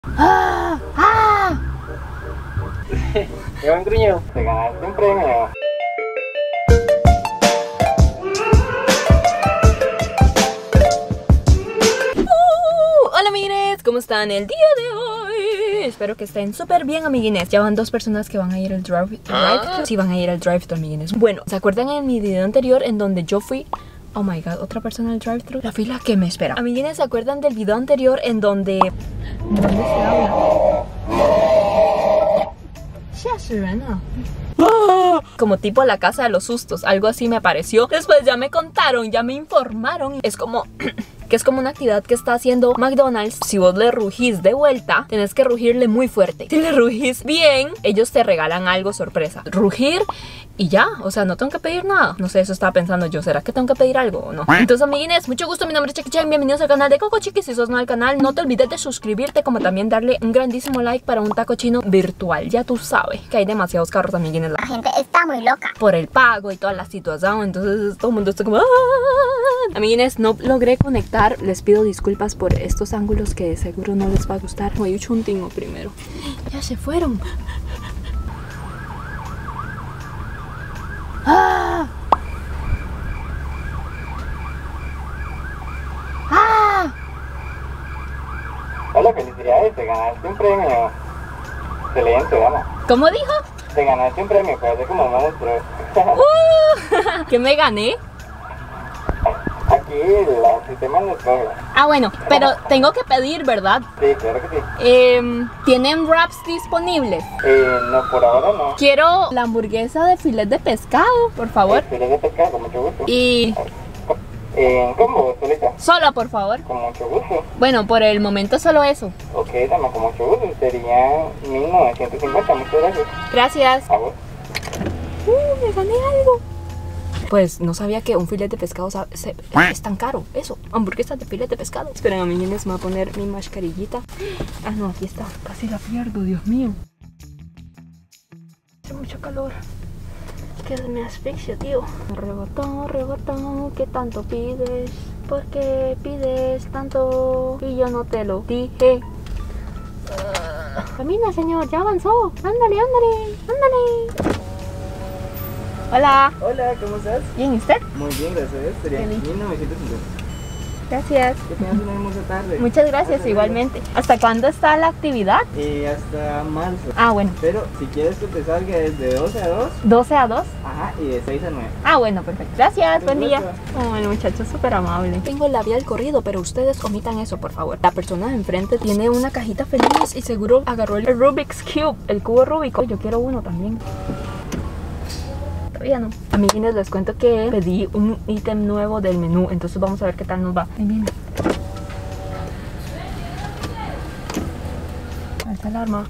¡Ah! ¡Ah! Qué buen gruñido. Te ganaste un premio. Hola amiguines, ¿cómo están el día de hoy? Espero que estén súper bien, amiguines. Ya van 2 personas que van a ir al drive-thru. Sí, van a ir al drive-thru, amiguines. Bueno, ¿se acuerdan en mi video anterior en donde yo fui? Oh my god, otra persona al drive-thru. La fila que me espera. Amiguines, ¿se acuerdan del video anterior en donde... ¿Dónde se habla? Como tipo la casa de los sustos, algo así me pareció. Después ya me contaron, ya me informaron. Es como... que es como una actividad que está haciendo McDonald's. Si vos le rugís de vuelta, tenés que rugirle muy fuerte. Si le rugís bien, ellos te regalan algo sorpresa. Rugir y ya, o sea, no tengo que pedir nada. No sé, eso estaba pensando yo, ¿será que tengo que pedir algo o no? Entonces, amiguines, mucho gusto, mi nombre es Chiqui Chan. Bienvenidos al canal de Coco Chiqui. Si sos nuevo al canal, no te olvides de suscribirte, como también darle un grandísimo like para un taco chino virtual. Ya tú sabes que hay demasiados carros, amiguines. La gente está muy loca Por el pago y toda la situación, entonces todo el mundo está como... ¡ah! Amiguines, no logré conectar. Les pido disculpas por estos ángulos que seguro no les va a gustar. Voy a echar un tingo primero. Ya se fueron. ¡Ah! ¡Ah! Hola, felicidades. Te ganaste un premio. Excelente, vamos. ¿Cómo dijo? Te ganaste un premio, parece como un monstruo. ¿Qué me gané? Aquí el sistema nos cobra. Ah, bueno, pero tengo que pedir, ¿verdad? Sí, claro que sí. ¿Tienen wraps disponibles? No, por ahora no. Quiero la hamburguesa de filet de pescado, por favor. Filet de pescado, con mucho gusto. Y ¿Cómo, solita? sola, por favor. Con mucho gusto. Bueno, por el momento solo eso. Ok, dama, con mucho gusto. Sería 1950, muchas gracias. Gracias. A vos. Me gané algo. Pues no sabía que un filete de pescado es tan caro. Eso, hamburguesas de filete de pescado. Esperen, amiguines, me voy a poner mi mascarillita. Ah, no, aquí está. Casi la pierdo, Dios mío. Hace mucho calor. Que me asfixio, tío. Rebotón, rebotón, ¿qué tanto pides? ¿Por qué pides tanto? Y yo no te lo dije. Camina, señor, ya avanzó. Ándale, ándale, ándale. Hola. Hola, ¿cómo estás? ¿Bien usted? Muy bien, gracias. Sería Feliz. 1950. Gracias. Que tengas una hermosa tarde. Muchas gracias, Hasta igualmente. ¿Hasta cuándo está la actividad? luego. Hasta marzo. Ah, bueno. Pero si quieres que te salga es de 12 a 2. 12 a 2. Ajá, y de 6 a 9. Ah, bueno, perfecto. Gracias, Con buen día. gusto. Oh, el muchacho es súper amable. Tengo el labial corrido, pero ustedes omitan eso, por favor. La persona de enfrente tiene una cajita feliz y seguro agarró el Rubik's Cube, el cubo rúbico. Yo quiero uno también. Todavía no. Amiguines, les cuento que pedí un ítem nuevo del menú, entonces vamos a ver qué tal nos va. Ahí viene. Falta alarma.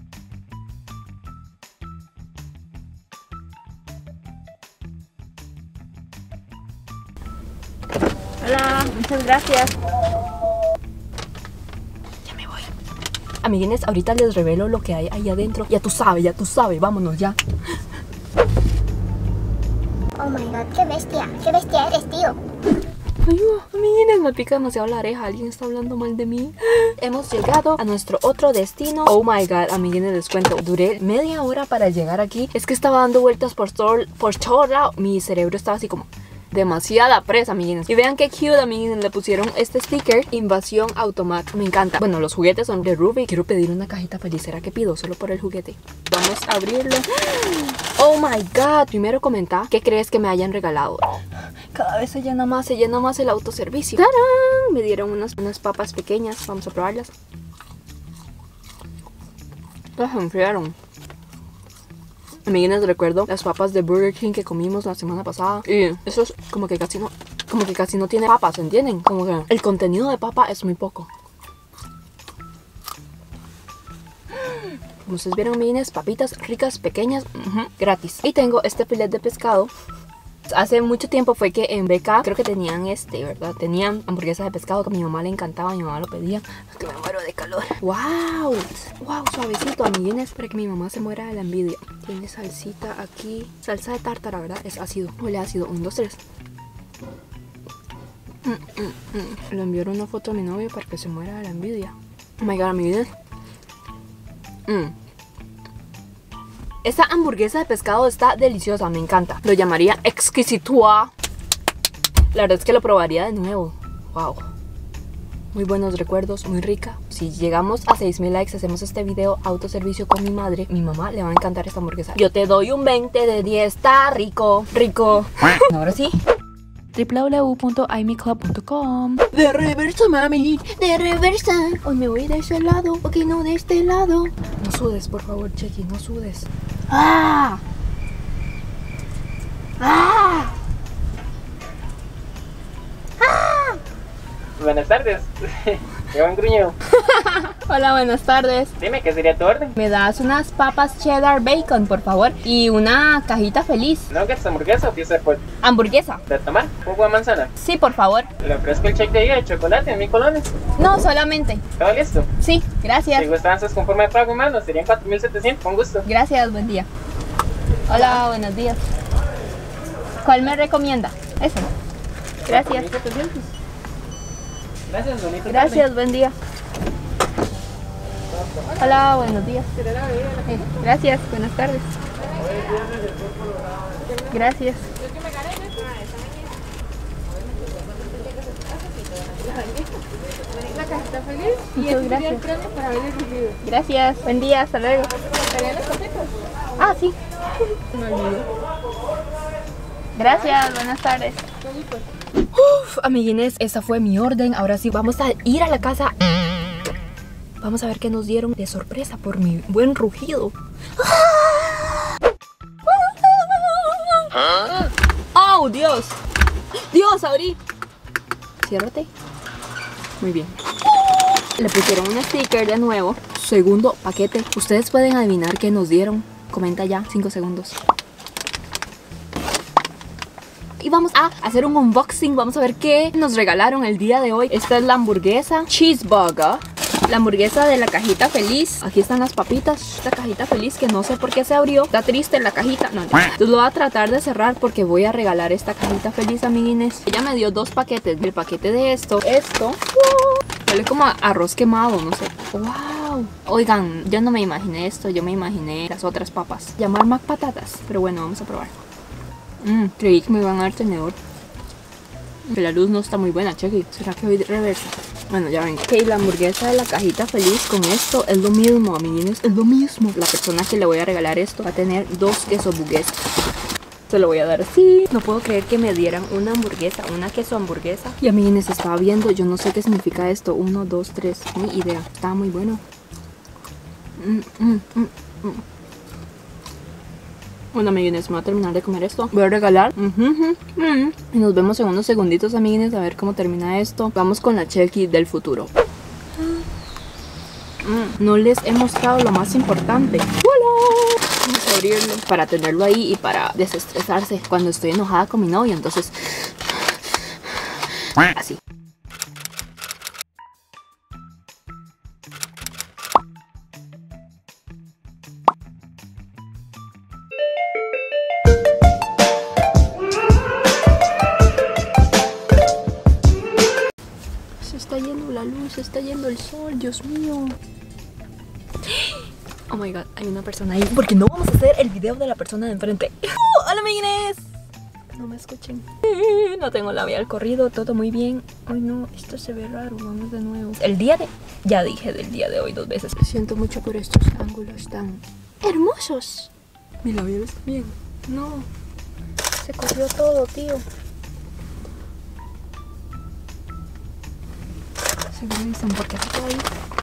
Hola, muchas gracias. Ya me voy. Amiguines, ahorita les revelo lo que hay ahí adentro. Ya tú sabes, vámonos ya. Oh my god, qué bestia eres, tío. Ay, amiguines, me pica demasiado la oreja. Alguien está hablando mal de mí. Hemos llegado a nuestro otro destino. Oh my god, amiguines, les cuento. Duré media hora para llegar aquí. Es que estaba dando vueltas por todo lado. Mi cerebro estaba así como... demasiada presa, amiguines. Y vean qué cute, amiguines. Le pusieron este sticker, Invasión Automat. Me encanta. Bueno, los juguetes son de Ruby. Quiero pedir una cajita feliz. ¿Será que pido solo por el juguete? Vamos a abrirlo. Oh my god. Primero comenta qué crees que me hayan regalado. Cada vez se llena más el autoservicio. ¡Tarán! Me dieron unas papas pequeñas. Vamos a probarlas. Las enfriaron. Amiguines, recuerdo las papas de Burger King que comimos la semana pasada. Y eso es como que casi no tiene papas, ¿entienden? Como que el contenido de papa es muy poco. Como ustedes vieron, amiguines, papitas ricas, pequeñas, gratis. Y tengo este filet de pescado. Hace mucho tiempo fue que en BK creo que tenían ¿verdad? Tenían hamburguesas de pescado que a mi mamá le encantaba, mi mamá lo pedía. Es que me muero de calor. ¡Wow! ¡Wow! Suavecito, amiguines, para que mi mamá se muera de la envidia. Tiene salsita aquí. Salsa de tártara, ¿verdad? Es ácido. Huele ácido. 1, 2, 3. Le enviaron una foto a mi novio para que se muera de la envidia. Oh my god, amiguines. Esta hamburguesa de pescado está deliciosa, me encanta. Lo llamaría exquisitua. La verdad es que lo probaría de nuevo. Wow. Muy buenos recuerdos, muy rica. Si llegamos a 6,000 likes, hacemos este video autoservicio con mi madre. Mi mamá le va a encantar esta hamburguesa. Yo te doy un 20 de 10. Está rico, rico. Ahora sí. www.imeclub.com. De reversa, mami, de reversa. Hoy me voy de ese lado, ok, no de este lado. No sudes, por favor, Chequi, no sudes. ¡Ah! ¡Ah! Buenas tardes. Qué buen gruñido. Hola, buenas tardes. Dime, ¿qué sería tu orden? Me das unas papas cheddar bacon, por favor, y una cajita feliz. ¿Nuggets, hamburguesa o pieza de pollo? Hamburguesa. ¿De tomar? ¿Jugo de manzana? Sí, por favor. Le ofrezco el cheque de día de chocolate en 1,000 colones. No, solamente. ¿Todo listo? Sí, gracias. Si gustan sus con forma de pago, hermano, serían 4,700. Con gusto. Gracias, buen día. Hola, buenos días. ¿Cuál me recomienda? Ese. Gracias. 4,700. Gracias, bonito. Gracias, buen día. Hola, buenos días. Gracias, buenas tardes. Gracias. La cajita feliz y Muchas este sería el gracias. premio para haber elegido. Gracias, buen día, hasta luego. ¿Estarían las cositas? Ah, sí. Me olvidó. Gracias, buenas tardes. Uf, amiguines, esa fue mi orden. Ahora sí, vamos a ir a la casa. Vamos a ver qué nos dieron de sorpresa por mi buen rugido. ¡Oh, Dios! ¡Dios, abrí! Ciérrate. Muy bien. Le pusieron un sticker de nuevo. Segundo paquete. Ustedes pueden adivinar qué nos dieron. Comenta ya, 5 segundos. Y vamos a hacer un unboxing. Vamos a ver qué nos regalaron el día de hoy. Esta es la hamburguesa cheeseburger. La hamburguesa de la cajita feliz. Aquí están las papitas. Esta cajita feliz que no sé por qué se abrió. Está triste la cajita. No, entonces lo voy a tratar de cerrar porque voy a regalar esta cajita feliz, amiguines. Ella me dio 2 paquetes. El paquete de esto. Huele como a arroz quemado, no sé. ¡Wow! Oigan, yo no me imaginé esto. Yo me imaginé las otras papas. Llamar Mac patatas. Pero bueno, vamos a probar. Creí que me iban a dar tenedor. Que la luz no está muy buena, cheque. ¿Será que voy de reversa? Bueno, ya ven. Ok, la hamburguesa de la cajita feliz con esto es lo mismo, amiguines. Es lo mismo. La persona que le voy a regalar esto va a tener 2 queso hamburguesas. Se lo voy a dar así. No puedo creer que me dieran una hamburguesa, una queso hamburguesa. Y amiguines, estaba viendo, yo no sé qué significa esto. 1, 2, 3, ni idea. Estaba muy bueno. Bueno, amiguines, me voy a terminar de comer esto. Voy a regalar. Y nos vemos en unos segunditos, amiguines, a ver cómo termina esto. Vamos con la Chequi del futuro. No les he mostrado lo más importante. ¡Hola! Vamos a abrirlo para tenerlo ahí y para desestresarse cuando estoy enojada con mi novio. Entonces, así. Se está yendo la luz, se está yendo el sol, Dios mío. Oh my god, hay una persona ahí. Porque no vamos a hacer el video de la persona de enfrente. ¡Hola, amiguines! No me escuchen. No tengo labial corrido, todo muy bien. Ay no, esto se ve raro, vamos de nuevo. El día de... Ya dije del día de hoy 2 veces. Siento mucho por estos ángulos tan hermosos. Mi labial está bien. No, se corrió todo, tío. Seguro dicen, ¿por qué se quedó ahí?